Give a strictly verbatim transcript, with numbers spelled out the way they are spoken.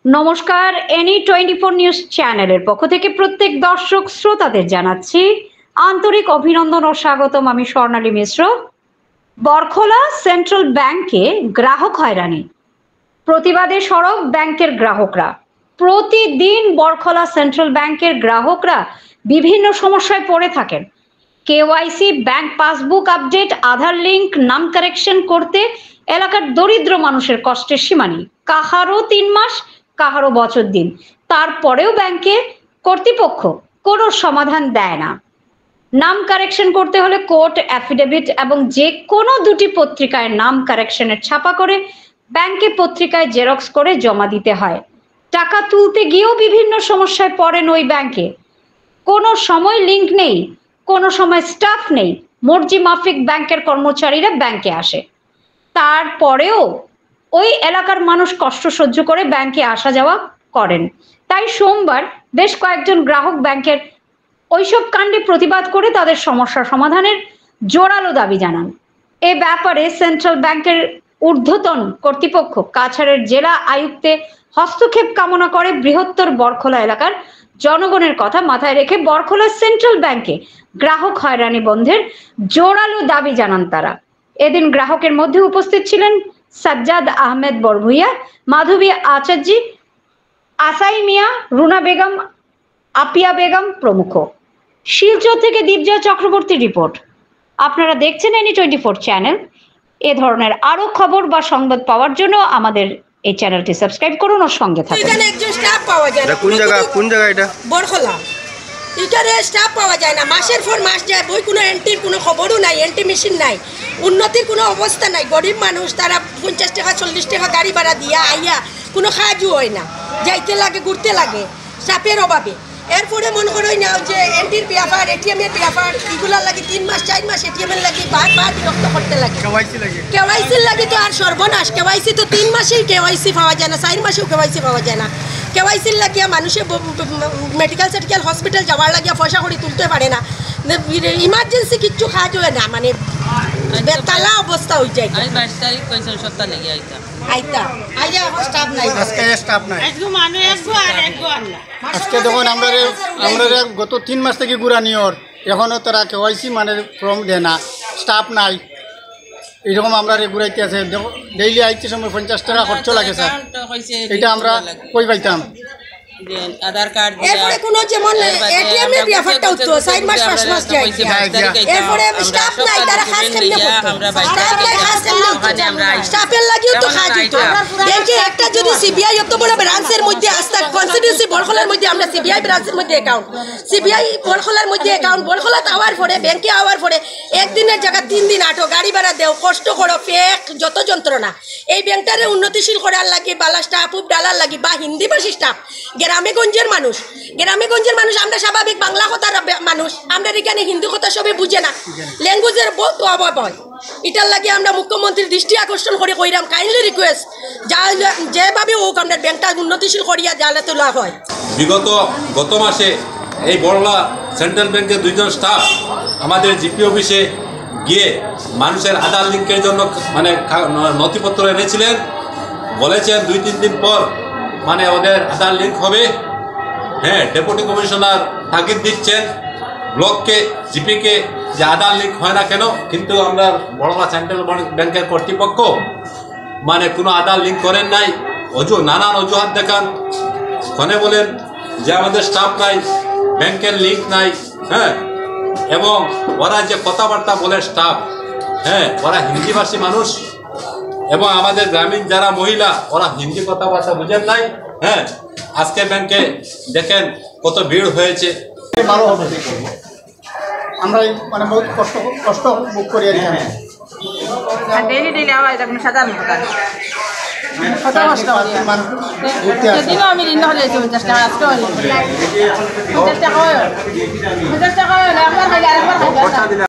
নমস্কার, any twenty four news চ্যানেলের পক্ষ থেকে প্রত্যেক দর্শক শ্রোতাদের জানাচ্ছি আন্তরিক অভিনন্দন ও স্বাগতম। আমি স্বর্ণালী মিশ্র। বরখোলা সেন্ট্রাল ব্যাংকে গ্রাহক হয়রানি, প্রতিবাদে সরব ব্যাংকের গ্রাহকরা। প্রতিদিন বরখোলা সেন্ট্রাল ব্যাংকের গ্রাহকরা বিভিন্ন সমস্যায় পড়ে থাকেন। KYC, bank passbook update, Aadhaar link, নাম কারেকশন করতে এলাকার দরিদ্র মানুষের কষ্টের সীমা নেই। কাহারও তিন মাস, কাহারও বছর দিন, তারপরেও ব্যাংকে কর্তৃপক্ষ কোনো সমাধান দেয় না। নাম কারেকশন করতে হলে কোর্ট অ্যাফিডেভিট এবং যে কোনো দুটি পত্রিকায় নাম কারেকশনের ছাপা করে ব্যাংকে পত্রিকায় জেরক্স করে জমা দিতে হয়। টাকা তুলতে গিয়েও বিভিন্ন সমস্যায় পড়েন ওই ব্যাংকে। কোনো সময় লিঙ্ক নেই, কোনো সময় স্টাফ নেই, মর্জি মাফিক ব্যাংকের কর্মচারীরা ব্যাংকে আসে। তারপরেও ওই এলাকার মানুষ কষ্ট সহ্য করে ব্যাংকে আসা যাওয়া করেন। তাই সোমবার বেশ কয়েকজন গ্রাহক ব্যাংকের ওইসব কাণ্ডে প্রতিবাদ করে তাদের সমস্যা সমাধানের জোরালো দাবি জানান। এ ব্যাপারে সেন্ট্রাল ব্যাংকের ঊর্ধ্বতন কর্তৃপক্ষ কাছাড়ের জেলা আয়ুক্তে হস্তক্ষেপ কামনা করে। বৃহত্তর বরখোলা এলাকার জনগণের কথা মাথায় রেখে বরখোলা সেন্ট্রাল ব্যাংকে গ্রাহক হয়রানি বন্ধের জোরালো দাবি জানান তারা। এদিন গ্রাহকের মধ্যে উপস্থিত ছিলেন সাজ্জাদ আহমেদ বরভুইয়া, মাধবী আচার্যী, আসাই মিয়া, রুনা বেগম, আপিয়া বেগম প্রমুখ। শিলচর থেকে দীপজয় চক্রবর্তী রিপোর্ট। আপনারা দেখছেন এনি টোয়েন্টি ফোর চ্যানেল। এ ধরনের আরো খবর বা সংবাদ পাওয়ার জন্য আমাদের এই চ্যানেলটি সাবস্ক্রাইব করুন ও সঙ্গে থাকুন। এখানে একজন স্টাফ পাওয়া যায় না। কোন জায়গা কোন জায়গা এটা? বরখোলা। এখানে স্টাফ পাওয়া যায় না, মাসের পর মাস যায়, বই কোনো এন্ট্রির কোনো খবরও নাই, এন্ট্রি মেশিন নাই, উন্নতির কোনো অবস্থা নাই। গরিব মানুষ, তারা পঞ্চাশ টাকা চল্লিশ টাকা গাড়ি ভাড়া দিয়া আইয়া কোনো সাহায্য হয় না, যাইতে লাগে ঘুরতে লাগে স্টাফের অভাবে। এরপরে মনে করো না যে এন্ট্রির ব্যাপার, এটিএমের ব্যাপার, এগুলার লাগে তিন মাস চার মাস এটিএমের লাগে বারবার বিরক্ত করতে লাগে। কেওয়াইসির লাগে তো আর সর্বনাশ। কেওয়াইসি তো তিন মাসেই কেওয়াইসি পাওয়া যায় না, চার মাসেও কেওয়াইসি পাওয়া যায় না। কেওয়াইসির লাগিয়া মানুষের মেডিকেল সেডিকেল হসপিটাল যাওয়ার লাগিয়া পয়সা করে তুলতে পারে না, ইমার্জেন্সি কিচ্ছু সাহায্য হয় না, মানে বেতালা অবস্থা হয়ে যায়। আজকে যখন আমরা আমরা গত তিন মাস থেকে গুড়া নিয়র এখনও তারা কেওয়াইসি মানে ফর্ম দেয় না, স্টাফ নাই। এইরকম আমরা ঘুরাইতে আছে, ডেইলি আইতে সময় পঞ্চাশ টাকা খরচ লাগে স্যার। এটা আমরা কই পাইতাম? আধার কার্ড এরপরে কোনো যেমন এটিএম এর ব্যাপারটা হতো চার মাস পাঁচ মাস যায়, এরপরে স্টাফ নাই, তারা খাস কেমনে করতো? স্টাফ নাই, খাস কেমনে ওখানে আমরা স্টাফের লাগিও তো কাজ হতো। ব্যাংকে একটা যদি সিবিআই এত বড় ব্রাঞ্চের মধ্যে আস্তা কনস্টিটিউন্সি বরখোলার মধ্যে আমরা সিবিআই ব্রাঞ্চের মধ্যে অ্যাকাউন্ট, সিবিআই বরখোলার মধ্যে অ্যাকাউন্ট, বরখোলা আওয়ার পরে ব্যাংকে আওয়ার পরে একদিনের জায়গা তিন দিন আটো, গাড়ি ভাড়া দেও, কষ্ট করো, ফেক যত যন্ত্রণা। এই ব্যাংকটারে উন্নতিশীল করার লাগি বালা স্টাফ উপ ডালার লাগি বা হিন্দি ভাষী স্টাফ, গ্রামে গঞ্জের মানুষ, গ্রামে গঞ্জের মানুষ আমরা স্বাভাবিক বাংলা কথার মানুষ, আমরা এখানে হিন্দি কথা সবে বুঝে না, ল্যাঙ্গুয়েজের বহুত অভাব হয়। এটার লাগে আমরা মুখ্যমন্ত্রীর দৃষ্টি আকর্ষণ করে কইরাম, কাইন্ডলি রিকোয়েস্ট যা যেভাবে হোক আমরা ব্যাংকটা উন্নতিশীল করিয়া জালে তোলা হয়। বিগত গত মাসে এই বরখোলা সেন্ট্রাল ব্যাংকের দুইজন স্টাফ আমাদের জিপি অফিসে গিয়ে মানুষের আধার লিঙ্কের জন্য মানে নথিপত্র এনেছিলেন। বলেছেন দুই তিন দিন পর মানে ওদের আধার লিঙ্ক হবে। হ্যাঁ, ডেপুটি কমিশনার তাগিদ দিচ্ছেন ব্লককে, জিপিকে যে আধার লিঙ্ক হয় না কেন, কিন্তু আমরা বরখোলা সেন্ট্রাল ব্যাংকের কর্তৃপক্ষ মানে কোনো আধার লিঙ্ক করেন নাই। অজু নানান অজুহাত দেখান, ফোনে বলেন যে আমাদের স্টাফ নাই, ব্যাংকের লিঙ্ক নাই। হ্যাঁ, এবং ওরা যে কথাবার্তা বলে স্টাফ, হ্যাঁ ওরা হিন্দিভাষী মানুষ এবং আমাদের গ্রামীণ যারা মহিলা ওরা হিন্দি কথাবার্তা বুঝেন নাই। হ্যাঁ, আজকে ব্যাংকে দেখেন কত ভিড় হয়েছে। ভালো হবে, আমরা মানে বহুত কষ্ট কষ্ট ভোগ করি আর এখানে। আমি ঋণ হলে পঞ্চাশ টাকা আজকে পঞ্চাশ টাকা পঞ্চাশ টাকা